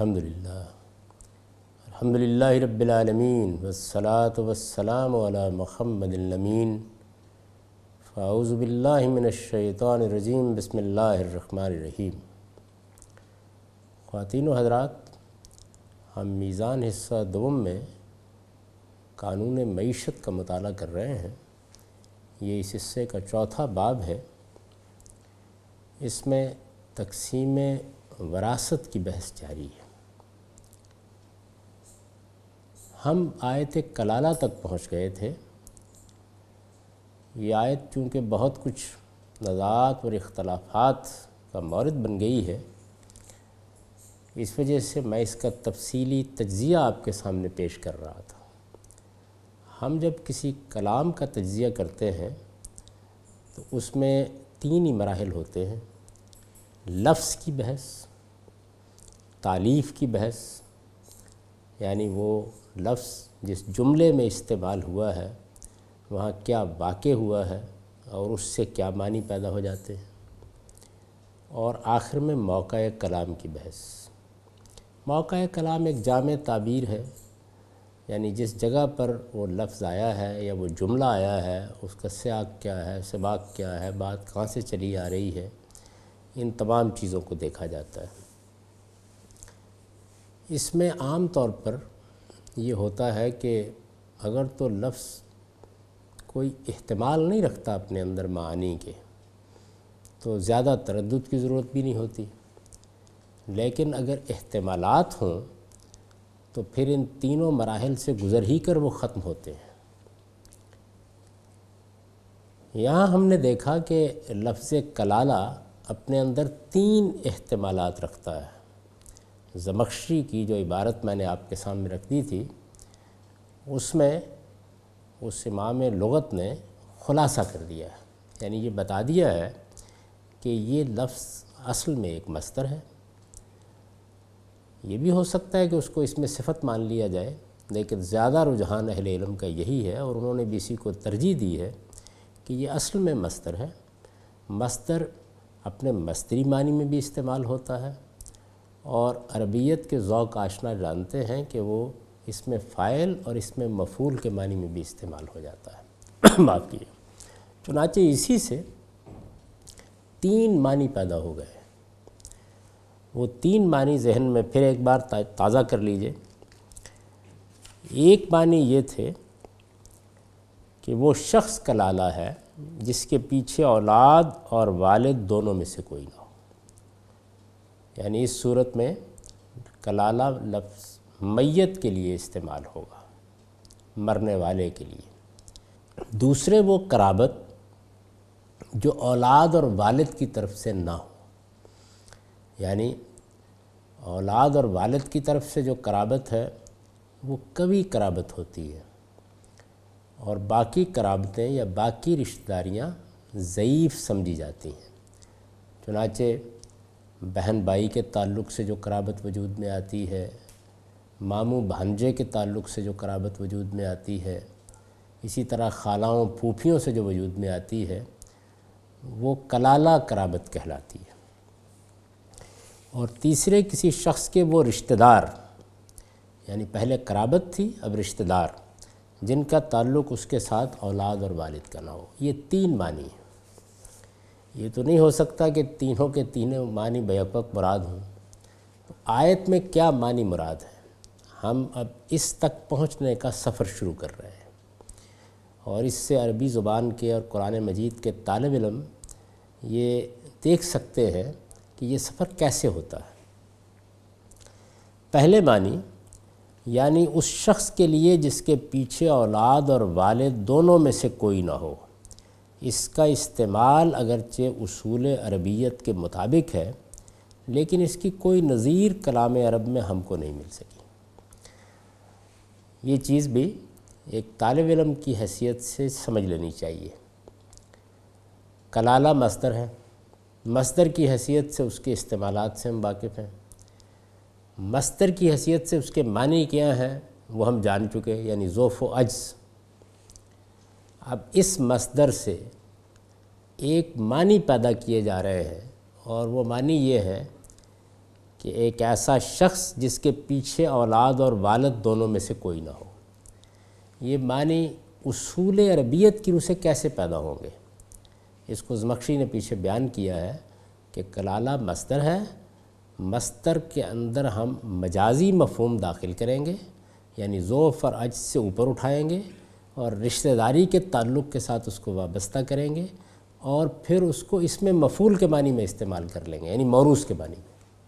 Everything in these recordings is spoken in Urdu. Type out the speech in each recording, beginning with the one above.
الحمدللہ رب العالمین والصلاة والسلام علی محمد الامین فاعوذ باللہ من الشیطان الرجیم بسم اللہ الرحمن الرحیم۔ خواتین و حضرات، ہم میزان حصہ دوم میں قانون معیشت کا مطالعہ کر رہے ہیں۔ یہ اس حصے کا چوتھا باب ہے۔ اس میں تقسیم وراثت کی بحث جاری ہے۔ ہم آیت کلالہ تک پہنچ گئے تھے۔ یہ آیت چونکہ بہت کچھ نزاعات اور اختلافات کا مورد بن گئی ہے، اس وجہ سے میں اس کا تفصیلی تجزیہ آپ کے سامنے پیش کر رہا تھا۔ ہم جب کسی کلام کا تجزیہ کرتے ہیں تو اس میں تین ہی مراحل ہوتے ہیں: لفظ کی بحث، تالیف کی بحث، یعنی وہ لفظ جس جملے میں استعمال ہوا ہے وہاں کیا واقع ہوا ہے اور اس سے کیا معنی پیدا ہو جاتے ہیں، اور آخر میں موقع کلام کی بحث۔ موقع کلام ایک جامع تعبیر ہے، یعنی جس جگہ پر وہ لفظ آیا ہے یا وہ جملہ آیا ہے اس کا سیاق کیا ہے، سباق کیا ہے، بات کہاں سے چلی آ رہی ہے، ان تمام چیزوں کو دیکھا جاتا ہے۔ اس میں عام طور پر یہ ہوتا ہے کہ اگر تو لفظ کوئی احتمال نہیں رکھتا اپنے اندر معانی کے تو زیادہ تردد کی ضرورت بھی نہیں ہوتی، لیکن اگر احتمالات ہوں تو پھر ان تینوں مراحل سے گزر ہی کر وہ ختم ہوتے ہیں۔ یہاں ہم نے دیکھا کہ لفظ کلالہ اپنے اندر تین احتمالات رکھتا ہے۔ زمخشری کی جو عبارت میں نے آپ کے سامنے رکھ دی تھی، اس میں اس امام لغت نے خلاصہ کر دیا ہے، یعنی یہ بتا دیا ہے کہ یہ لفظ اصل میں ایک مصدر ہے۔ یہ بھی ہو سکتا ہے کہ اس کو اس میں صفت مان لیا جائے، لیکن زیادہ رجحان اہل علم کا یہی ہے اور انہوں نے بھی اسی کو ترجیح دی ہے کہ یہ اصل میں مصدر ہے۔ مصدر اپنے مصدری معنی میں بھی استعمال ہوتا ہے، اور عربیت کے ذوق آشنا جانتے ہیں کہ وہ اس میں فاعل اور اس میں مفعول کے معنی میں بھی استعمال ہو جاتا ہے۔ معاف کیجیے۔ چنانچہ اسی سے تین معنی پیدا ہو گئے۔ وہ تین معنی ذہن میں پھر ایک بار تازہ کر لیجئے۔ ایک معنی یہ تھے کہ وہ شخص کلالہ ہے جس کے پیچھے اولاد اور والد دونوں میں سے کوئی نہ ہو، یعنی اس صورت میں کلالہ لفظ میت کے لیے استعمال ہوگا، مرنے والے کے لیے۔ دوسرے وہ قرابت جو اولاد اور والد کی طرف سے نہ ہو، یعنی اولاد اور والد کی طرف سے جو قرابت ہے وہ قوی قرابت ہوتی ہے، اور باقی قرابتیں یا باقی رشتہ داریاں ضعیف سمجھی جاتی ہیں۔ چنانچہ بہن بھائی کے تعلق سے جو قرابت وجود میں آتی ہے، ماموں بھانجے کے تعلق سے جو قرابت وجود میں آتی ہے، اسی طرح خالاؤں پھوپھیوں سے جو وجود میں آتی ہے، وہ کلالہ قرابت کہلاتی ہے۔ اور تیسرے کسی شخص کے وہ رشتہ دار، یعنی پہلے قرابت تھی اب رشتہ دار، جن کا تعلق اس کے ساتھ اولاد اور والد کا نہ ہو۔ یہ تین معنی ہیں۔ یہ تو نہیں ہو سکتا کہ تینوں کے تینوں معنی بیک وقت مراد ہوں۔ تو آیت میں کیا معنی مراد ہے، ہم اب اس تک پہنچنے کا سفر شروع کر رہے ہیں، اور اس سے عربی زبان کے اور قرآن مجید کے طالب علم یہ دیکھ سکتے ہیں کہ یہ سفر کیسے ہوتا ہے۔ پہلے معنی، یعنی اس شخص کے لیے جس کے پیچھے اولاد اور والد دونوں میں سے کوئی نہ ہو۔ اس کا استعمال اگرچہ اصول عربیت کے مطابق ہے، لیکن اس کی کوئی نظیر کلام عرب میں ہم کو نہیں مل سکی۔ یہ چیز بھی ایک طالب علم کی حیثیت سے سمجھ لینی چاہیے۔ کلالہ مصدر ہے، مصدر کی حیثیت سے اس کے استعمالات سے ہم واقف ہیں، مصدر کی حیثیت سے اس کے معنی کیا ہیں وہ ہم جان چکے، یعنی ذوف و عجز۔ اب اس مصدر سے ایک معنی پیدا کیے جا رہے ہیں، اور وہ معنی یہ ہے کہ ایک ایسا شخص جس کے پیچھے اولاد اور والد دونوں میں سے کوئی نہ ہو۔ یہ معنی اصول عربیت کی روح سے کیسے پیدا ہوں گے؟ اس کو زمخشری نے پیچھے بیان کیا ہے کہ کلالہ مصدر ہے، مصدر کے اندر ہم مجازی مفہوم داخل کریں گے، یعنی ذوف اور عجز سے اوپر اٹھائیں گے اور رشتہ داری کے تعلق کے ساتھ اس کو وابستہ کریں گے، اور پھر اس کو اس میں مفعول کے معنی میں استعمال کر لیں گے، یعنی موروث کے معنی میں۔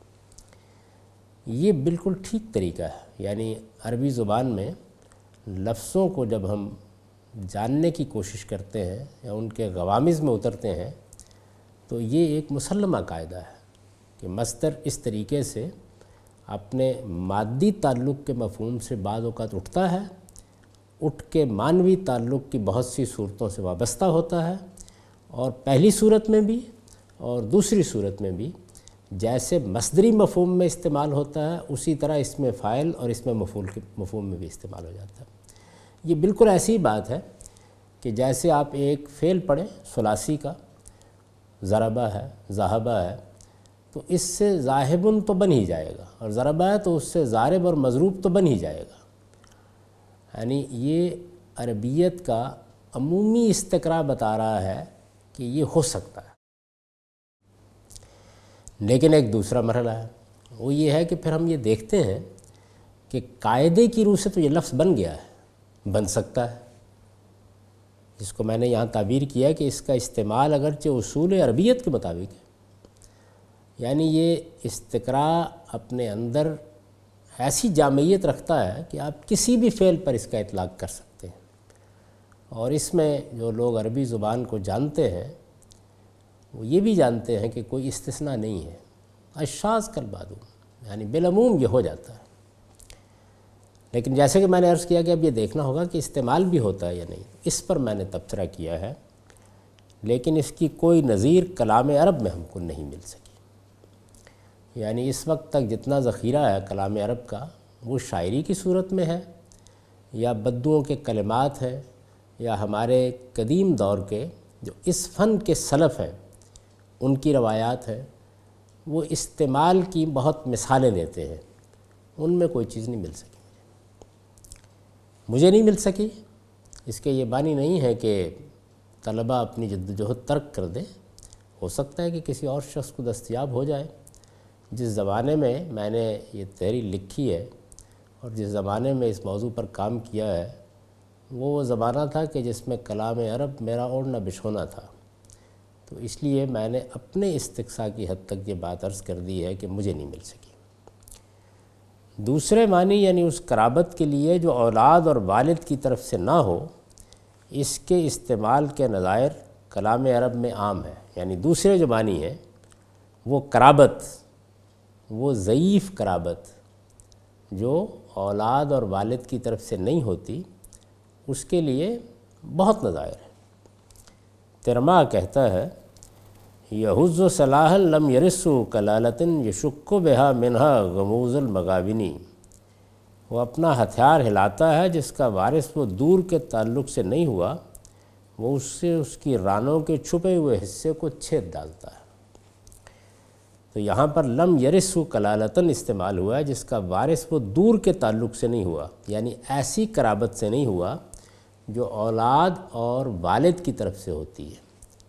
یہ بالکل ٹھیک طریقہ ہے، یعنی عربی زبان میں لفظوں کو جب ہم جاننے کی کوشش کرتے ہیں یا ان کے غوامض میں اترتے ہیں تو یہ ایک مسلمہ قاعدہ ہے کہ مصدر اس طریقے سے اپنے مادی تعلق کے مفہوم سے بعض اوقات اٹھتا ہے، اٹھ کے معنوی تعلق کی بہت سی صورتوں سے وابستہ ہوتا ہے، اور پہلی صورت میں بھی اور دوسری صورت میں بھی جیسے مصدری مفہوم میں استعمال ہوتا ہے اسی طرح اس میں فاعل اور اس میں مفعول کے مفہوم میں بھی استعمال ہو جاتا ہے۔ یہ بالکل ایسی بات ہے کہ جیسے آپ ایک فعل پڑھیں ثلاثی کا، ضربہ ہے، ذہبہ ہے، تو اس سے ذاہبن تو بن ہی جائے گا، اور ضربہ ہے تو اس سے ضارب اور مضروب تو بن ہی جائے گا۔ یعنی یہ عربیت کا عمومی استقراء بتا رہا ہے کہ یہ ہو سکتا ہے۔ لیکن ایک دوسرا مرحلہ ہے، وہ یہ ہے کہ پھر ہم یہ دیکھتے ہیں کہ قاعدے کی روح سے تو یہ لفظ بن گیا ہے، بن سکتا ہے، جس کو میں نے یہاں تعبیر کیا کہ اس کا استعمال اگرچہ اصول عربیت کے مطابق ہے، یعنی یہ استقراء اپنے اندر ایسی جامعیت رکھتا ہے کہ آپ کسی بھی فعل پر اس کا اطلاق کر سکتے ہیں، اور اس میں جو لوگ عربی زبان کو جانتے ہیں وہ یہ بھی جانتے ہیں کہ کوئی استثناء نہیں ہے، الشاذ کالمعدوم، یعنی بالعموم یہ ہو جاتا ہے۔ لیکن جیسے کہ میں نے عرض کیا کہ اب یہ دیکھنا ہوگا کہ استعمال بھی ہوتا ہے یا نہیں، اس پر میں نے تبصرہ کیا ہے، لیکن اس کی کوئی نظیر کلام عرب میں ہم کو نہیں مل سکی۔ یعنی اس وقت تک جتنا ذخیرہ ہے کلام عرب کا وہ شاعری کی صورت میں ہے، یا بدوؤں کے کلمات ہیں، یا ہمارے قدیم دور کے جو اس فن کے سلف ہیں ان کی روایات ہیں، وہ استعمال کی بہت مثالیں دیتے ہیں، ان میں کوئی چیز نہیں مل سکی، مجھے نہیں مل سکی۔ اس کے یہ معنی نہیں ہے کہ طلبہ اپنی جدوجہد ترک کر دیں، ہو سکتا ہے کہ کسی اور شخص کو دستیاب ہو جائے۔ جس زمانے میں میں نے یہ تحریر لکھی ہے اور جس زمانے میں اس موضوع پر کام کیا ہے وہ زمانہ تھا کہ جس میں کلام عرب میرا اوڑھنا بچھونا تھا، تو اس لیے میں نے اپنے استقصاء کی حد تک یہ بات عرض کر دی ہے کہ مجھے نہیں مل سکی۔ دوسرے معنی یعنی اس قرابت کے لیے جو اولاد اور والد کی طرف سے نہ ہو، اس کے استعمال کے نظائر کلام عرب میں عام ہے، یعنی دوسرے جو معنی ہے وہ قرابت، وہ ضعیف قرابت جو اولاد اور والد کی طرف سے نہیں ہوتی، اس کے لیے بہت نظائر ہیں۔ ترما کہتا ہے یحز صلاح لم یرث کلالتن یشک بہا منہا غموز المغابنی، وہ اپنا ہتھیار ہلاتا ہے جس کا وارث وہ دور کے تعلق سے نہیں ہوا، وہ اس سے اس کی رانوں کے چھپے ہوئے حصے کو چھید ڈالتا ہے۔ تو یہاں پر لم یرث کلالتن استعمال ہوا ہے جس کا وارث وہ دور کے تعلق سے نہیں ہوا، یعنی ایسی قرابت سے نہیں ہوا جو اولاد اور والد کی طرف سے ہوتی ہے۔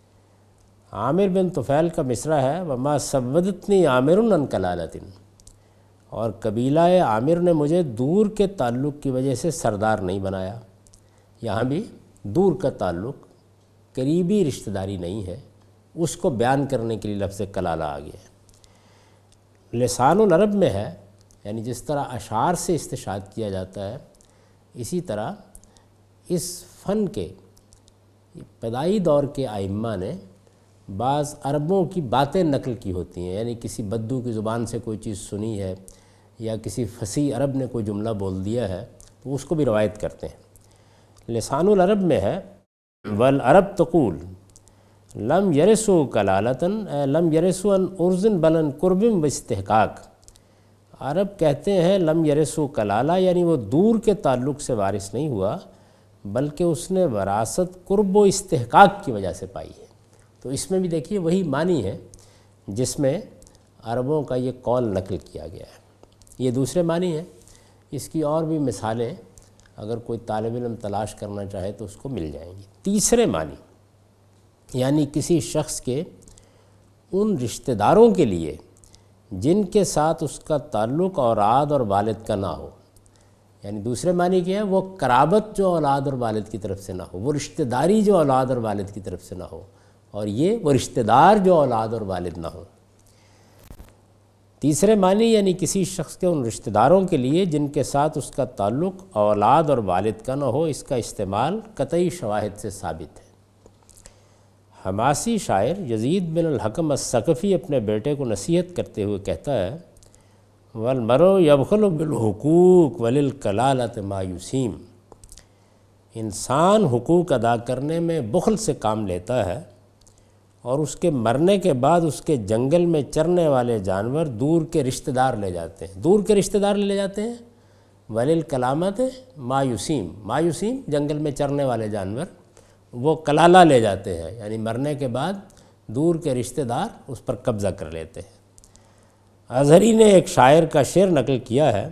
عامر بن طفیل کا مصرع ہے وما سودتنی عامر عن کلالۃ، اور قبیلہ عامر نے مجھے دور کے تعلق کی وجہ سے سردار نہیں بنایا۔ یہاں بھی دور کا تعلق، قریبی رشتہ داری نہیں ہے، اس کو بیان کرنے کے لیے لفظ کلالہ آ گیا ہے۔ لسان العرب میں ہے، یعنی جس طرح اشعار سے استشہاد کیا جاتا ہے اسی طرح اس فن کے ابتدائی دور کے ائمہ نے بعض عربوں کی باتیں نقل کی ہوتی ہیں، یعنی کسی بدو کی زبان سے کوئی چیز سنی ہے یا کسی فصیح عرب نے کوئی جملہ بول دیا ہے تو اس کو بھی روایت کرتے ہیں۔ لسان العرب میں ہے والعرب تقول لم یرثوا کلالۃ لم یرثوا عن عرض بل عن قرب و استحقاق، عرب کہتے ہیں لم یرثوا کلالہ یعنی وہ دور کے تعلق سے وارث نہیں ہوا بلکہ اس نے وراثت قرب و استحقاق کی وجہ سے پائی ہے۔ تو اس میں بھی دیکھیے وہی معنی ہے جس میں عربوں کا یہ قول نقل کیا گیا ہے۔ یہ دوسرے معنی ہیں، اس کی اور بھی مثالیں اگر کوئی طالب علم تلاش کرنا چاہے تو اس کو مل جائیں گی۔ تیسرے معنی یعنی کسی شخص کے ان رشتہ داروں کے لیے جن کے ساتھ اس کا تعلق اولاد اور والد کا نہ ہو، یعنی دوسرے معنی کیا ہے، وہ قرابت جو اولاد اور والد کی طرف سے نہ ہو، وہ رشتہ داری جو اولاد اور والد کی طرف سے نہ ہو، اور یہ وہ رشتہ دار جو اولاد اور والد نہ ہو۔ تیسرے معنی یعنی کسی شخص کے ان رشتہ داروں کے لیے جن کے ساتھ اس کا تعلق اولاد اور والد کا نہ ہو، اس کا استعمال قطعی شواہد سے ثابت ہے۔ حماسی شاعر یزید بن الحکم الثقفی اپنے بیٹے کو نصیحت کرتے ہوئے کہتا ہے، وَالْمَرْءُ يَبْخَلُ بِالْحُقُوقِ وَلِلْكَلَالَةِ مَا يُسِيمُ، انسان حقوق ادا کرنے میں بخل سے کام لیتا ہے، اور اس کے مرنے کے بعد اس کے جنگل میں چرنے والے جانور دور کے رشتہ دار لے جاتے ہیں۔ دور کے رشتہ دار لے جاتے ہیں، وَلِلْكَلَامَةِ مَا يُسِيمُ، ما یسیم جنگل میں چرنے والے جانور، وہ کلالہ لے جاتے ہیں، یعنی مرنے کے بعد دور کے رشتہ دار اس پر قبضہ کر لیتے ہیں۔ اظہری نے ایک شاعر کا شعر نقل کیا ہے،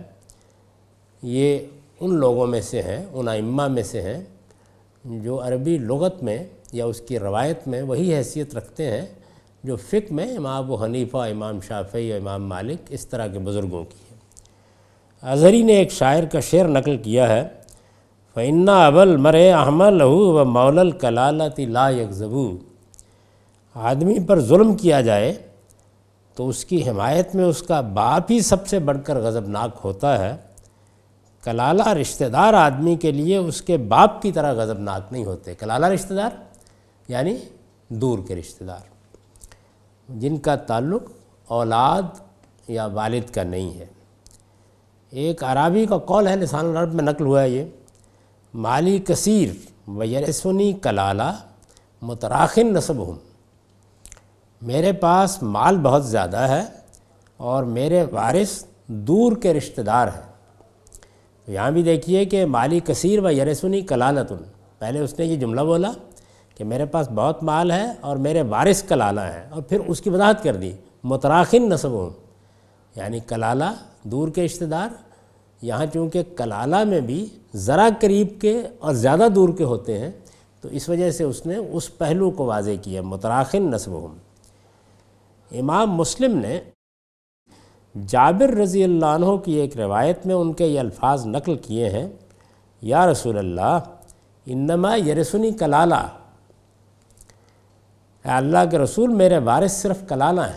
یہ ان لوگوں میں سے ہیں، ان ائمہ میں سے ہیں جو عربی لغت میں یا اس کی روایت میں وہی حیثیت رکھتے ہیں جو فقہ میں امام ابو حنیفہ، امام شافعی اور امام مالک اس طرح کے بزرگوں کی ہے۔ اظہری نے ایک شاعر کا شعر نقل کیا ہے، فَإِنَّ أَبَا الْمَرْءِ أَحْمَلَهُ وَمَوْلَى الْكَلَالَةِ لَا يَكْذِبُ، آدمی پر ظلم کیا جائے تو اس کی حمایت میں اس کا باپ ہی سب سے بڑھ کر غضبناک ہوتا ہے، کلالہ رشتہ دار آدمی کے لیے اس کے باپ کی طرح غضبناک نہیں ہوتے۔ کلالہ رشتہ دار یعنی دور کے رشتہ دار جن کا تعلق اولاد یا والد کا نہیں ہے۔ ایک عرابی کا قول ہے، لسان العرب میں نقل ہوا ہے یہ، مالی کثیر ویرثنی کلالہ متراخن نسبہم، میرے پاس مال بہت زیادہ ہے اور میرے وارث دور کے رشتہ دار ہیں۔ یہاں بھی دیکھیے کہ مالی کثیر و یرثنی کلالۃن، پہلے اس نے یہ جملہ بولا کہ میرے پاس بہت مال ہے اور میرے وارث کلالہ ہیں، اور پھر اس کی وضاحت کر دی متراخن نسبہم، یعنی کلالہ دور کے رشتہ دار۔ یہاں چونکہ کلالہ میں بھی ذرا قریب کے اور زیادہ دور کے ہوتے ہیں، تو اس وجہ سے اس نے اس پہلو کو واضح کیا، متراخن نسبہم۔ امام مسلم نے جابر رضی اللہ عنہ کی ایک روایت میں ان کے یہ الفاظ نقل کیے ہیں، یا رسول اللہ انما یرثنی کلالہ، اے اللہ کے رسول میرے وارث صرف کلالہ ہیں۔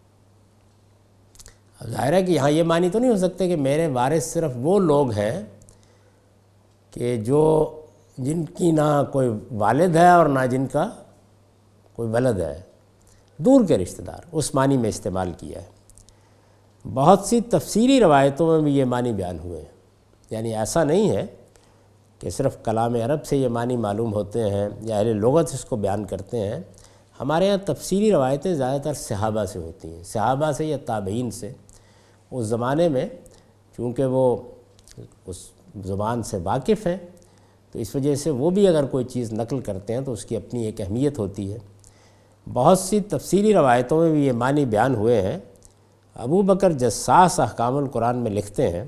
اب ظاہر ہے کہ یہاں یہ معنی تو نہیں ہو سکتے کہ میرے وارث صرف وہ لوگ ہیں کہ جن کی نہ کوئی والد ہے اور نہ جن کا کوئی ولد ہے، دور کے رشتہ دار، اس معنی میں استعمال کیا ہے۔ بہت سی تفسیری روایتوں میں بھی یہ معنی بیان ہوئے ہیں، یعنی ایسا نہیں ہے کہ صرف کلام عرب سے یہ معنی معلوم ہوتے ہیں یا اہل لغت اس کو بیان کرتے ہیں۔ ہمارے یہاں تفسیری روایتیں زیادہ تر صحابہ سے ہوتی ہیں، صحابہ سے یا تابعین سے۔ اس زمانے میں چونکہ وہ اس زبان سے واقف ہیں، تو اس وجہ سے وہ بھی اگر کوئی چیز نقل کرتے ہیں تو اس کی اپنی ایک اہمیت ہوتی ہے۔ بہت سی تفسیری روایتوں میں بھی یہ معنی بیان ہوئے ہیں۔ ابو بکر جساس احکام القرآن میں لکھتے ہیں،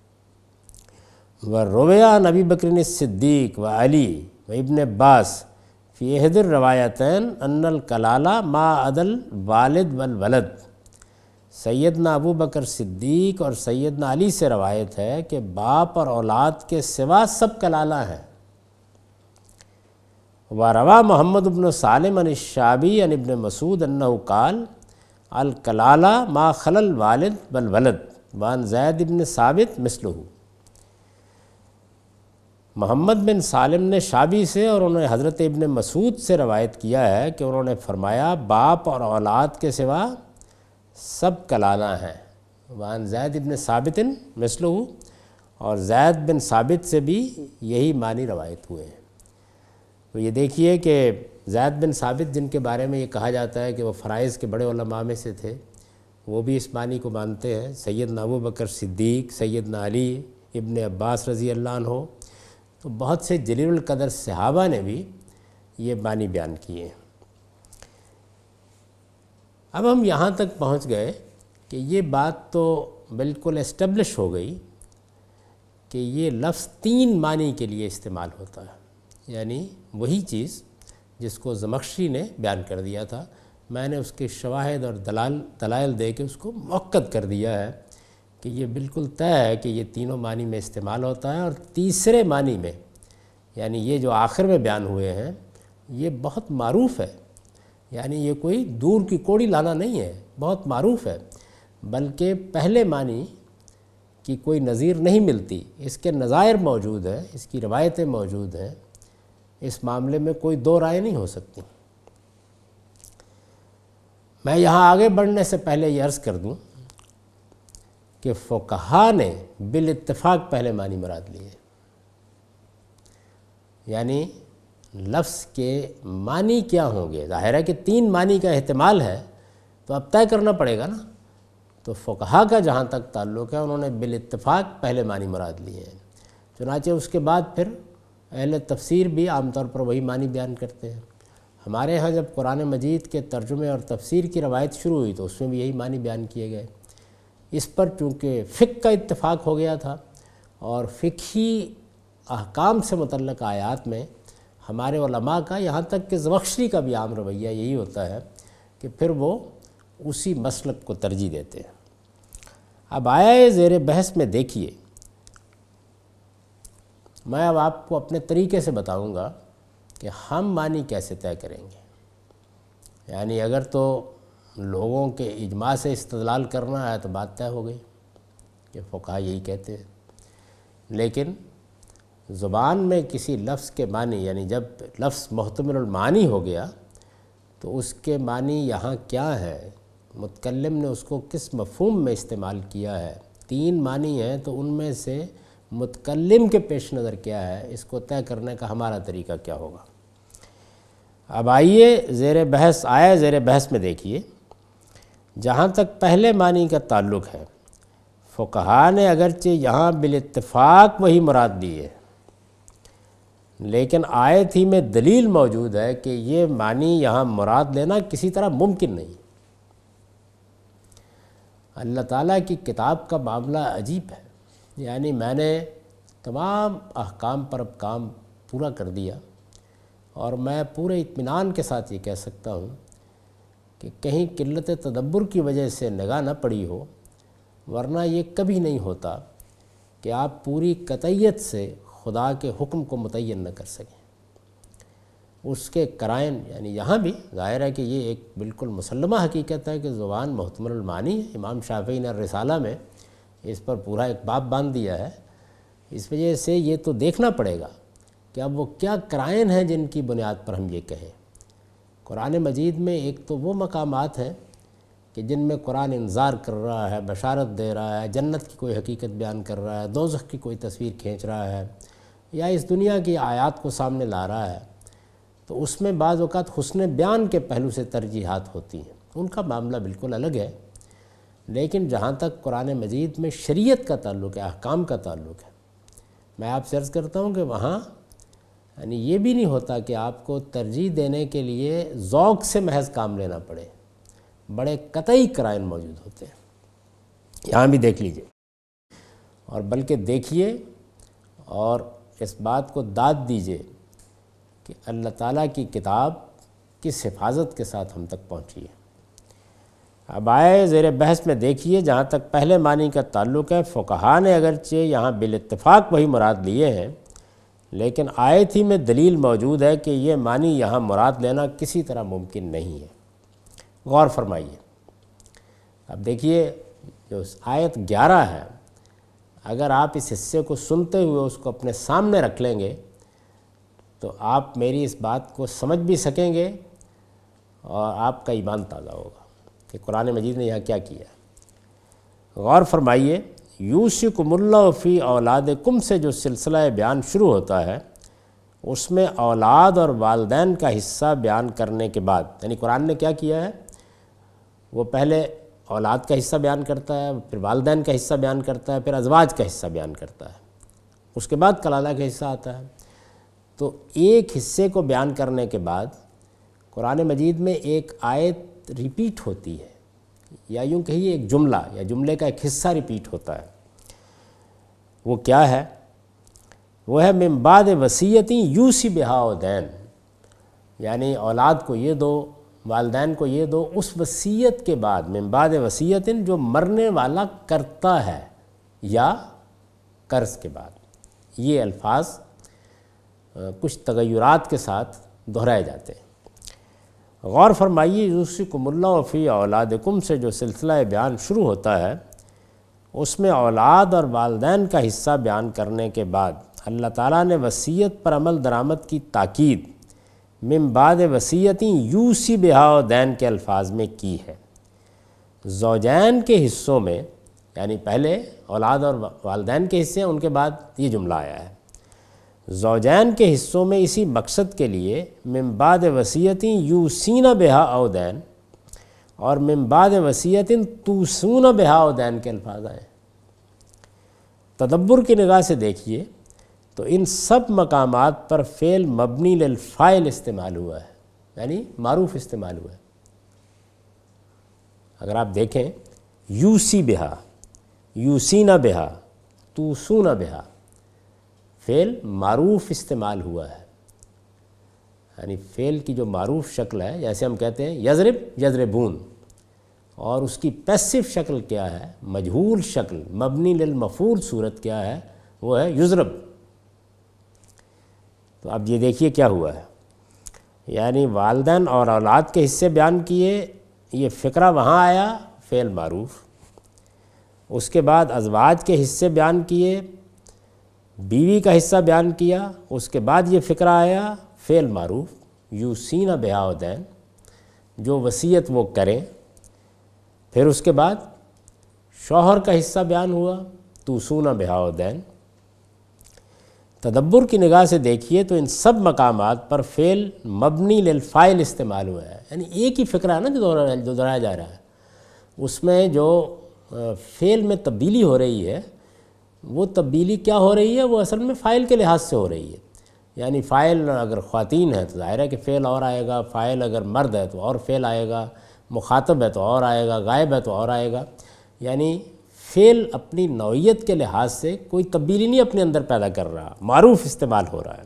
وَرُوِیَ عَنْ ابی بکر الصدیق وعلی وابن عباس فی احد الروایتین ان الکلالہ ما عدا الوالد والولد، سیدنا ابو بکر صدیق اور سیدنا علی سے روایت ہے کہ باپ اور اولاد کے سوا سب کلالہ ہیں۔ وَرَوَى محمد بن سالم عن الشعبی عن ابن مسعود انہ قال الکلالہ ما خلا الوالد والولد وعن زید بن ثابت مثلہ، محمد بن سالم نے شعبی سے اور انہوں نے حضرت ابن مسعود سے روایت کیا ہے کہ انہوں نے فرمایا باپ اور اولاد کے سوا سب کلالہ ہیں، وعن زید بن ثابت مثلہ، اور زید بن ثابت سے بھی یہی معنی روایت ہوئے ہیں۔ تو یہ دیکھیے کہ زید بن ثابت جن کے بارے میں یہ کہا جاتا ہے کہ وہ فرائض کے بڑے علماء میں سے تھے، وہ بھی اس معنی کو مانتے ہیں۔ سیدنا ابو بکر صدیق، سیدنا علی، ابن عباس رضی اللہ عنہ، تو بہت سے جلیل القدر صحابہ نے بھی یہ معنی بیان کیے ہیں۔ اب ہم یہاں تک پہنچ گئے کہ یہ بات تو بالکل اسٹیبلش ہو گئی کہ یہ لفظ 3 معنی کے لیے استعمال ہوتا ہے، یعنی وہی چیز جس کو زمخشری نے بیان کر دیا تھا، میں نے اس کے شواہد اور دلائل دے کے اس کو مؤکد کر دیا ہے کہ یہ بالکل طے ہے کہ یہ تینوں معنی میں استعمال ہوتا ہے، اور تیسرے معنی میں یعنی یہ جو آخر میں بیان ہوئے ہیں یہ بہت معروف ہے، یعنی یہ کوئی دور کی کوڑی لانا نہیں ہے، بہت معروف ہے، بلکہ پہلے معنی کی کوئی نظیر نہیں ملتی، اس کے نظائر موجود ہیں، اس کی روایتیں موجود ہیں، اس معاملے میں کوئی دو رائے نہیں ہو سکتی۔ میں یہاں آگے بڑھنے سے پہلے یہ عرض کر دوں کہ فقہا نے بالاتفاق پہلے معنی مراد لیے، یعنی لفظ کے معنی کیا ہوں گے، ظاہر ہے کہ 3 معنی کا احتمال ہے تو اب طے کرنا پڑے گا نا، تو فقہا کا جہاں تک تعلق ہے انہوں نے بالاتفاق پہلے معنی مراد لیے ہیں، چنانچہ اس کے بعد پھر اہل تفسیر بھی عام طور پر وہی معنی بیان کرتے ہیں۔ ہمارے ہاں جب قرآن مجید کے ترجمے اور تفسیر کی روایت شروع ہوئی تو اس میں بھی یہی معنی بیان کیے گئے۔ اس پر چونکہ فقہ کا اتفاق ہو گیا تھا اور فقہی احکام سے متعلق آیات میں ہمارے علماء کا، یہاں تک کہ زمخشری کا بھی عام رویہ یہی ہوتا ہے کہ پھر وہ اسی مسلک کو ترجیح دیتے ہیں۔ اب آیہ زیر بحث میں دیکھیے، میں اب آپ کو اپنے طریقے سے بتاؤں گا کہ ہم معنی کیسے طے کریں گے، یعنی اگر تو لوگوں کے اجماع سے استدلال کرنا ہے تو بات طے ہو گئی کہ فقہا یہی کہتے ہیں، لیکن زبان میں کسی لفظ کے معنی، یعنی جب لفظ محتمل المعانی ہو گیا تو اس کے معنی یہاں کیا ہے، متکلم نے اس کو کس مفہوم میں استعمال کیا ہے، 3 معنی ہیں تو ان میں سے متکلم کے پیش نظر کیا ہے، اس کو طے کرنے کا ہمارا طریقہ کیا ہوگا۔ اب آئیے زیر بحث میں دیکھیے، جہاں تک پہلے معنی کا تعلق ہے فقہا نے اگرچہ یہاں بالاتفاق وہی مراد دی ہے، لیکن آیت ہی میں دلیل موجود ہے کہ یہ معنی یہاں مراد لینا کسی طرح ممکن نہیں۔ اللہ تعالیٰ کی کتاب کا معاملہ عجیب ہے، یعنی میں نے تمام احکام پر اب کام پورا کر دیا، اور میں پورے اطمینان کے ساتھ یہ کہہ سکتا ہوں کہ کہیں قلت تدبر کی وجہ سے نگاہ نہ پڑی ہو، ورنہ یہ کبھی نہیں ہوتا کہ آپ پوری قطعیت سے خدا کے حکم کو متعین نہ کر سکیں۔ اس کے قرائن، یعنی یہاں بھی ظاہر ہے کہ یہ ایک بالکل مسلمہ حقیقت ہے کہ زبان محتمل المعانی ہے، امام شافعی نے رسالہ میں اس پر پورا ایک باب باندھ دیا ہے، اس وجہ سے یہ تو دیکھنا پڑے گا کہ اب وہ کیا قرائن ہیں جن کی بنیاد پر ہم یہ کہیں۔ قرآن مجید میں ایک تو وہ مقامات ہیں کہ جن میں قرآن انذار کر رہا ہے، بشارت دے رہا ہے، جنت کی کوئی حقیقت بیان کر رہا ہے، دوزخ کی کوئی تصویر کھینچ رہا ہے، یا اس دنیا کی آیات کو سامنے لا رہا ہے، تو اس میں بعض اوقات حسن بیان کے پہلو سے ترجیحات ہوتی ہیں، ان کا معاملہ بالکل الگ ہے۔ لیکن جہاں تک قرآن مجید میں شریعت کا تعلق ہے، احکام کا تعلق ہے، میں آپ سے عرض کرتا ہوں کہ وہاں یعنی یہ بھی نہیں ہوتا کہ آپ کو ترجیح دینے کے لیے ذوق سے محض کام لینا پڑے، بڑے قطعی قرائن موجود ہوتے ہیں۔ یہاں بھی دیکھ لیجئے، اور بلکہ دیکھیے اور اس بات کو داد دیجئے کہ اللہ تعالیٰ کی کتاب کس حفاظت کے ساتھ ہم تک پہنچی ہے۔ اب آئے زیر بحث میں دیکھیے، جہاں تک پہلے معنی کا تعلق ہے فقہا نے اگرچہ یہاں بالاتفاق وہی مراد لیے ہیں، لیکن آیت ہی میں دلیل موجود ہے کہ یہ معنی یہاں مراد لینا کسی طرح ممکن نہیں ہے۔ غور فرمائیے، اب دیکھیے جو آیت 11 ہے، اگر آپ اس حصے کو سنتے ہوئے اس کو اپنے سامنے رکھ لیں گے تو آپ میری اس بات کو سمجھ بھی سکیں گے اور آپ کا ایمان تازہ ہوگا کہ قرآن مجید نے یہاں کیا کیا ہے۔ غور فرمائیے، یوصیکم اللہ فی اولادکم سے جو سلسلہ بیان شروع ہوتا ہے، اس میں اولاد اور والدین کا حصہ بیان کرنے کے بعد، یعنی قرآن نے کیا کیا ہے، وہ پہلے اولاد کا حصہ بیان کرتا ہے، پھر والدین کا حصہ بیان کرتا ہے، پھر ازواج کا حصہ بیان کرتا ہے، اس کے بعد کلالہ کا حصہ آتا ہے۔ تو ایک حصے کو بیان کرنے کے بعد قرآن مجید میں ایک آیت ریپیٹ ہوتی ہے، یا یوں کہیے ایک جملہ یا جملے کا ایک حصہ ریپیٹ ہوتا ہے، وہ کیا ہے؟ وہ ہے من بعد وصیت یوصی بہا او دین، یعنی اولاد کو یہ دو، والدین کو یہ دو اس وصیت کے بعد، من بعد وصیت جو مرنے والا کرتا ہے یا قرض کے بعد۔ یہ الفاظ کچھ تغیرات کے ساتھ دہرائے جاتے ہیں۔ غور فرمائیے، یوصیکم اللہ فی اولادکم سے جو سلسلہ بیان شروع ہوتا ہے، اس میں اولاد اور والدین کا حصہ بیان کرنے کے بعد اللہ تعالیٰ نے وصیت پر عمل درآمد کی تاکید من بعد وصیت یوصی بہا او دین کے الفاظ میں کی ہے۔ زوجین کے حصوں میں، یعنی پہلے اولاد اور والدین کے حصے ہیں، ان کے بعد یہ جملہ آیا ہے۔ زوجین کے حصوں میں اسی مقصد کے لیے من بعد وصیت یوصین بہا او دین اور من بعد وصیت توصون بہا او دین کے الفاظ آئے۔ تدبر کی نگاہ سے دیکھیے تو ان سب مقامات پر فعل مبنی للفاعل استعمال ہوا ہے، یعنی معروف استعمال ہوا ہے۔ اگر آپ دیکھیں، یوصی بہا، یوصین بہا، توصون بہا، فعل معروف استعمال ہوا ہے، یعنی فعل کی جو معروف شکل ہے، جیسے ہم کہتے ہیں یضرب یضربون، اور اس کی پیسو شکل کیا ہے، مجہول شکل، مبنی للمفعول صورت کیا ہے، وہ ہے یضرب۔ تو اب یہ دیکھیے کیا ہوا ہے، یعنی والدین اور اولاد کے حصے بیان کیے، یہ فقرہ وہاں آیا فعل معروف۔ اس کے بعد ازواج کے حصے بیان کیے، بیوی کا حصہ بیان کیا، اس کے بعد یہ فقرہ آیا فعل معروف یوصین بہا او دین، جو وصیت وہ کریں۔ پھر اس کے بعد شوہر کا حصہ بیان ہوا توصون بہا او دین۔ تدبر کی نگاہ سے دیکھیے تو ان سب مقامات پر فعل مبنی للفاعل استعمال ہوا ہے، یعنی ایک ہی فقرہ ہے نا جو دہرایا جا رہا ہے، اس میں جو فعل میں تبدیلی ہو رہی ہے، وہ تبدیلی کیا ہو رہی ہے؟ وہ اصل میں فاعل کے لحاظ سے ہو رہی ہے، یعنی فاعل اگر خواتین ہے تو ظاہر ہے کہ فعل اور آئے گا، فاعل اگر مرد ہے تو اور فعل آئے گا، مخاطب ہے تو اور آئے گا، غائب ہے تو اور آئے گا، یعنی فعل اپنی نوعیت کے لحاظ سے کوئی تبدیلی نہیں اپنے اندر پیدا کر رہا، معروف استعمال ہو رہا ہے۔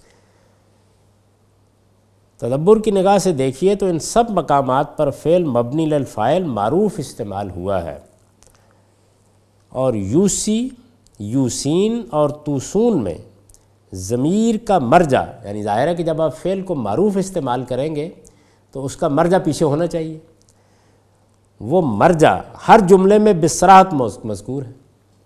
تدبر کی نگاہ سے دیکھیے تو ان سب مقامات پر فعل مبنی للفاعل معروف استعمال ہوا ہے، اور یوصی، یوصین اور توصون میں ضمیر کا مرجع، یعنی ظاہر ہے کہ جب آپ فعل کو معروف استعمال کریں گے تو اس کا مرجع پیچھے ہونا چاہیے، وہ مرجع ہر جملے میں بصراحت مذکور ہے،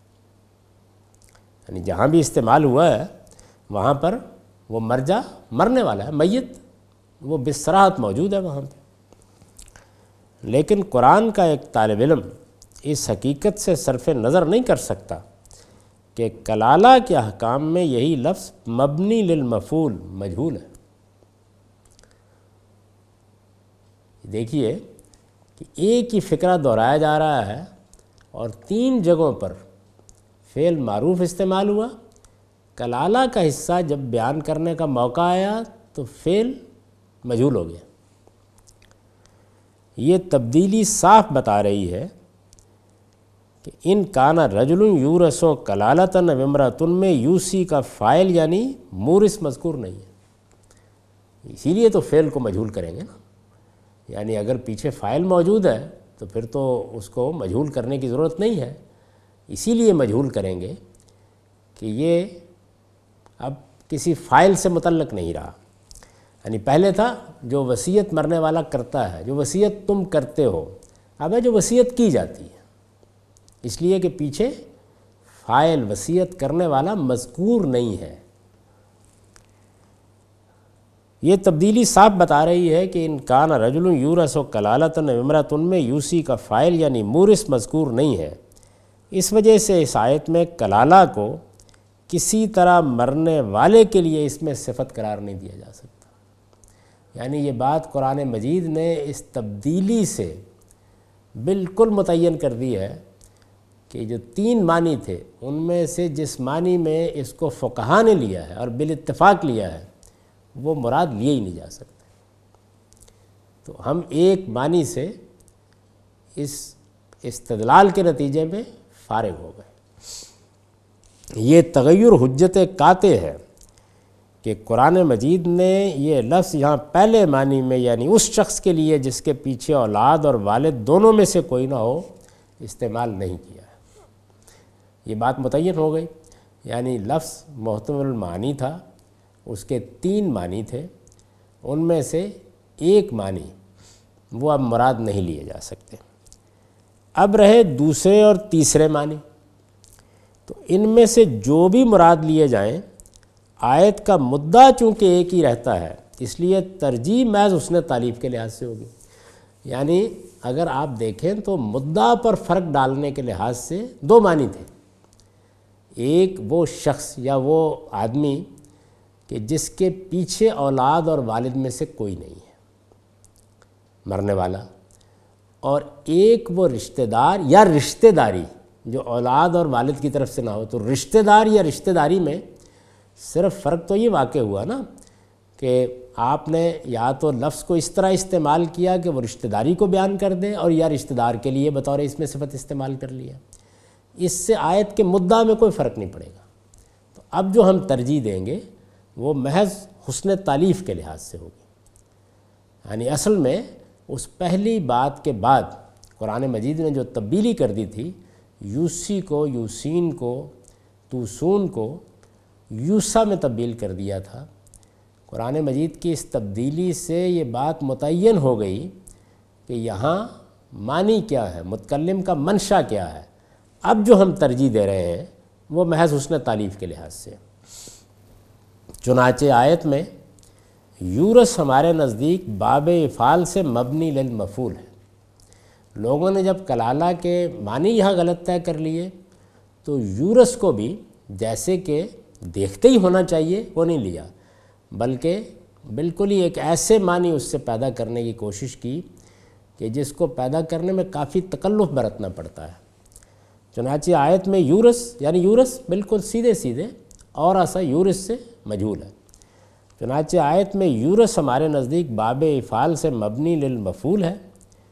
یعنی جہاں بھی استعمال ہوا ہے وہاں پر وہ مرجع مرنے والا ہے، میت، وہ بصراحت موجود ہے وہاں پہ۔ لیکن قرآن کا ایک طالب علم اس حقیقت سے صرف نظر نہیں کر سکتا کہ کلالہ کے احکام میں یہی لفظ مبنی للمفعول مجہول ہے۔ دیکھیے کہ ایک ہی فقرہ دہرایا جا رہا ہے اور 3 جگہوں پر فعل معروف استعمال ہوا، کلالہ کا حصہ جب بیان کرنے کا موقع آیا تو فعل مجہول ہو گیا۔ یہ تبدیلی صاف بتا رہی ہے کہ ان کانا رجل یورث کلالۃ و امرأۃ میں یوصی کا فاعل یعنی مورث مذکور نہیں ہے، اسی لیے تو فعل کو مجہول کریں گے نا، یعنی اگر پیچھے فاعل موجود ہے تو پھر تو اس کو مجہول کرنے کی ضرورت نہیں ہے، اسی لیے مجہول کریں گے کہ یہ اب کسی فاعل سے متعلق نہیں رہا، یعنی پہلے تھا جو وصیت مرنے والا کرتا ہے، جو وصیت تم کرتے ہو، اب ہے جو وصیت کی جاتی ہے، اس لیے کہ پیچھے فاعل وصیت کرنے والا مذکور نہیں ہے۔ یہ تبدیلی صاف بتا رہی ہے کہ ان کان رجل یورث کلالۃ و امرأۃ میں یوصی کا فاعل یعنی مورث مذکور نہیں ہے، اس وجہ سے اس آیت میں کلالہ کو کسی طرح مرنے والے کے لیے اس میں صفت قرار نہیں دیا جا سکتا، یعنی یہ بات قرآن مجید نے اس تبدیلی سے بالکل متعین کر دی ہے کہ جو 3 معنی تھے ان میں سے جس معنی میں اس کو فقہا نے لیا ہے اور بالاتفاق لیا ہے وہ مراد لیے ہی نہیں جا سکتے۔ تو ہم ایک معنی سے اس استدلال کے نتیجے میں فارغ ہو گئے۔ یہ تغیر حجت قاطع ہے کہ قرآن مجید نے یہ لفظ یہاں پہلے معنی میں یعنی اس شخص کے لیے جس کے پیچھے اولاد اور والد دونوں میں سے کوئی نہ ہو استعمال نہیں کیا ہے۔ یہ بات متعین ہو گئی، یعنی لفظ محتمل المعانی تھا، اس کے 3 معنی تھے، ان میں سے ایک معنی وہ اب مراد نہیں لیے جا سکتے۔ اب رہے دوسرے اور تیسرے معنی، تو ان میں سے جو بھی مراد لیے جائیں، آیت کا مدعا چونکہ ایک ہی رہتا ہے، اس لیے ترجیح محض حسن تعلیف کے لحاظ سے ہوگی۔ یعنی اگر آپ دیکھیں تو مدعا پر فرق ڈالنے کے لحاظ سے 2 معنی تھے۔ ایک وہ شخص یا وہ آدمی کہ جس کے پیچھے اولاد اور والد میں سے کوئی نہیں ہے، مرنے والا، اور ایک وہ رشتہ دار یا رشتہ داری جو اولاد اور والد کی طرف سے نہ ہو۔ تو رشتہ دار یا رشتہ داری میں صرف فرق تو یہ واقع ہوا نا کہ آپ نے یا تو لفظ کو اس طرح استعمال کیا کہ وہ رشتہ داری کو بیان کر دے، اور یا رشتہ دار کے لیے بطور اس میں صفت استعمال کر لیا۔ اس سے آیت کے مدعا میں کوئی فرق نہیں پڑے گا۔ تو اب جو ہم ترجیح دیں گے وہ محض حسن تعلیف کے لحاظ سے ہوگی، یعنی اصل میں اس پہلی بات کے بعد قرآن مجید نے جو تبدیلی کر دی تھی، یوسی کو یوسین کو توسون کو یوسا میں تبدیل کر دیا تھا، قرآن مجید کی اس تبدیلی سے یہ بات متعین ہو گئی کہ یہاں معنی کیا ہے، متکلم کا منشا کیا ہے۔ اب جو ہم ترجیح دے رہے ہیں وہ محض حسن تعلیف کے لحاظ سے۔ چنانچہ آیت میں یورث ہمارے نزدیک باب افعال سے مبنی للمفعول ہے۔ لوگوں نے جب کلالہ کے معنی یہاں غلط طے کر لیے تو یورث کو بھی جیسے کہ دیکھتے ہی ہونا چاہیے وہ نہیں لیا، بلکہ بالکل ہی ایک ایسے معنی اس سے پیدا کرنے کی کوشش کی کہ جس کو پیدا کرنے میں کافی تکلف برتنا پڑتا ہے۔ چنانچہ آیت میں یورث یعنی یورث بالکل سیدھے سیدھے اور ایسا یورث سے مجہول ہے۔ چنانچہ آیت میں یورث ہمارے نزدیک باب افعال سے مبنی للمفعول ہے،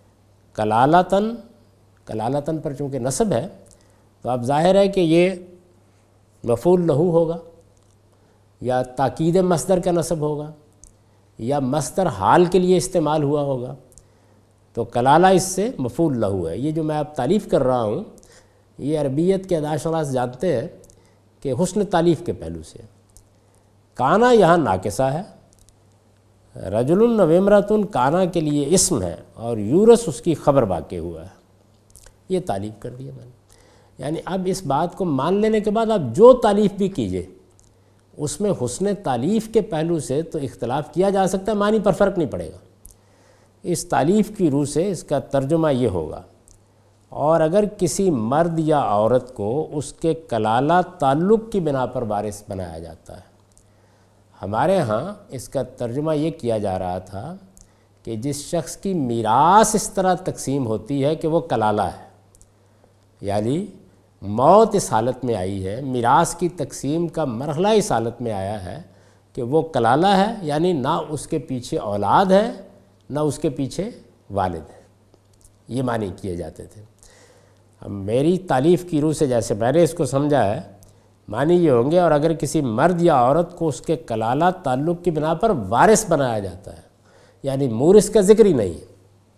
کلالتاً پر چونکہ نصب ہے تو اب ظاہر ہے کہ یہ مفعول لہو ہوگا، یا تاکید مصدر کا نصب ہوگا، یا مصدر حال کے لیے استعمال ہوا ہوگا۔ تو کلالہ اس سے مفعول لہو ہے۔ یہ جو میں اب تعلیف کر رہا ہوں یہ عربیت کے اداشراس جانتے ہیں کہ حسن تعلیف کے پہلو سے۔ کانا یہاں ناقصہ ہے، رجل وامرأۃ کانا کے لیے اسم ہے، اور یورث اس کی خبر واقع ہوا ہے۔ یہ تعلیف کر دیا میں نے، یعنی اب اس بات کو مان لینے کے بعد آپ جو تعلیف بھی کیجئے اس میں حسن تعلیف کے پہلو سے تو اختلاف کیا جا سکتا ہے، معنی پر فرق نہیں پڑے گا۔ اس تعلیف کی روح سے اس کا ترجمہ یہ ہوگا، اور اگر کسی مرد یا عورت کو اس کے کلالہ تعلق کی بنا پر وارث بنایا جاتا ہے، ہمارے ہاں اس کا ترجمہ یہ کیا جا رہا تھا کہ جس شخص کی میراث اس طرح تقسیم ہوتی ہے کہ وہ کلالہ ہے، یعنی موت اس حالت میں آئی ہے، میراث کی تقسیم کا مرحلہ اس حالت میں آیا ہے کہ وہ کلالہ ہے، یعنی نہ اس کے پیچھے اولاد ہے نہ اس کے پیچھے والد ہے۔ یہ معنی کیے جاتے تھے۔ اب میری تعلیف کی روح سے جیسے میں نے اس کو سمجھا ہے، معنی یہ ہوں گے، اور اگر کسی مرد یا عورت کو اس کے کلالہ تعلق کی بنا پر وارث بنایا جاتا ہے، یعنی مورث کا ذکر ہی نہیں ہے،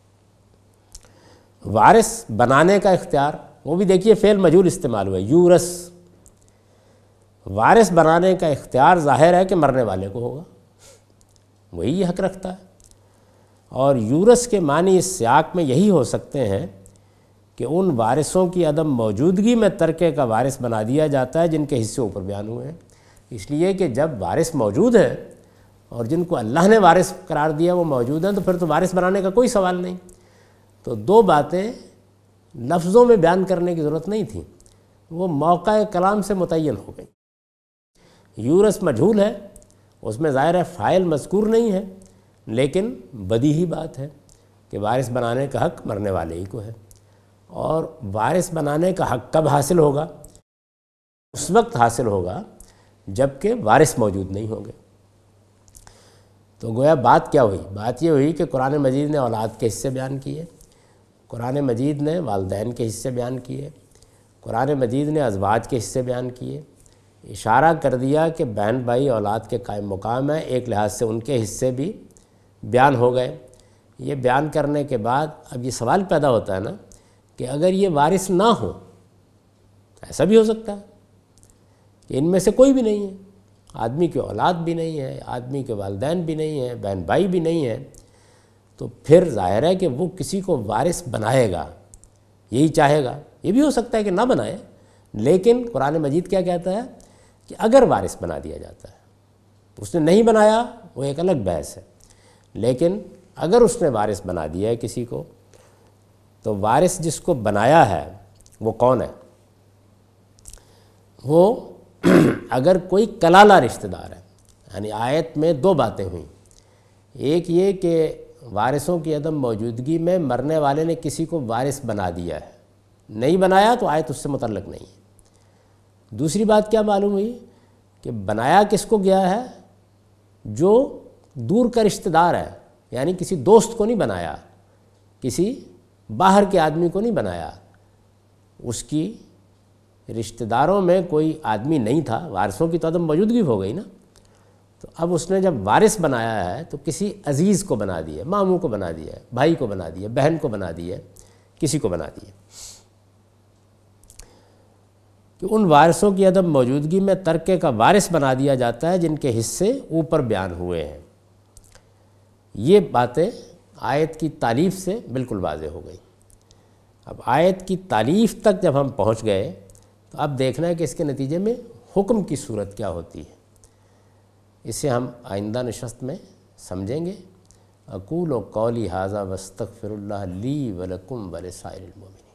وارث بنانے کا اختیار، وہ بھی دیکھیے فعل مجہول استعمال ہوا ہے، یورث، وارث بنانے کا اختیار ظاہر ہے کہ مرنے والے کو ہوگا، وہی یہ حق رکھتا ہے۔ اور یورث کے معنی اس سیاق میں یہی ہو سکتے ہیں کہ ان وارثوں کی عدم موجودگی میں ترکے کا وارث بنا دیا جاتا ہے جن کے حصے اوپر بیان ہوئے ہیں، اس لیے کہ جب وارث موجود ہے اور جن کو اللہ نے وارث قرار دیا وہ موجود ہیں تو پھر تو وارث بنانے کا کوئی سوال نہیں۔ تو 2 باتیں لفظوں میں بیان کرنے کی ضرورت نہیں تھی، وہ موقع کلام سے متعین ہو گئی۔ یورث مجہول ہے، اس میں ظاہر ہے فاعل مذکور نہیں ہے، لیکن بدیہی بات ہے کہ وارث بنانے کا حق مرنے والے ہی کو ہے، اور وارث بنانے کا حق کب حاصل ہوگا؟ اس وقت حاصل ہوگا جب کہ وارث موجود نہیں ہوں گے۔ تو گویا بات کیا ہوئی؟ بات یہ ہوئی کہ قرآن مجید نے اولاد کے حصے بیان کیے، قرآن مجید نے والدین کے حصے بیان کیے، قرآن مجید نے ازواج کے حصے بیان کیے، اشارہ کر دیا کہ بہن بھائی اولاد کے قائم مقام ہیں، ایک لحاظ سے ان کے حصے بھی بیان ہو گئے۔ یہ بیان کرنے کے بعد اب یہ سوال پیدا ہوتا ہے نا کہ اگر یہ وارث نہ ہو، ایسا بھی ہو سکتا ہے کہ ان میں سے کوئی بھی نہیں ہے، آدمی کی اولاد بھی نہیں ہے، آدمی کے والدین بھی نہیں ہیں، بہن بھائی بھی نہیں ہیں، تو پھر ظاہر ہے کہ وہ کسی کو وارث بنائے گا، یہی چاہے گا۔ یہ بھی ہو سکتا ہے کہ نہ بنائے، لیکن قرآن مجید کیا کہتا ہے کہ اگر وارث بنا دیا جاتا ہے، اس نے نہیں بنایا وہ ایک الگ بحث ہے، لیکن اگر اس نے وارث بنا دیا ہے کسی کو، تو وارث جس کو بنایا ہے وہ کون ہے؟ وہ اگر کوئی کلالہ رشتہ دار ہے، یعنی آیت میں دو باتیں ہوئیں، ایک یہ کہ وارثوں کی عدم موجودگی میں مرنے والے نے کسی کو وارث بنا دیا ہے، نہیں بنایا تو آیت اس سے متعلق نہیں ہے۔ دوسری بات کیا معلوم ہوئی کہ بنایا کس کو گیا ہے؟ جو دور کا رشتہ دار ہے، یعنی کسی دوست کو نہیں بنایا، کسی باہر کے آدمی کو نہیں بنایا، اس کی رشتہ داروں میں کوئی آدمی نہیں تھا، وارثوں کی تو عدم موجودگی ہو گئی نا، تو اب اس نے جب وارث بنایا ہے تو کسی عزیز کو بنا دیا، ماموں کو بنا دیا، بھائی کو بنا دیا، بہن کو بنا دیا، کسی کو بنا دیا، کہ ان وارثوں کی عدم موجودگی میں ترکے کا وارث بنا دیا جاتا ہے جن کے حصے اوپر بیان ہوئے ہیں۔ یہ باتیں آیت کی تعلیف سے بالکل واضح ہو گئی۔ اب آیت کی تعلیف تک جب ہم پہنچ گئے تو اب دیکھنا ہے کہ اس کے نتیجے میں حکم کی صورت کیا ہوتی ہے، اسے ہم آئندہ نشست میں سمجھیں گے۔ اقول قولی ھذا واستغفر اللہ لی ولکم ولسائر المؤمنین۔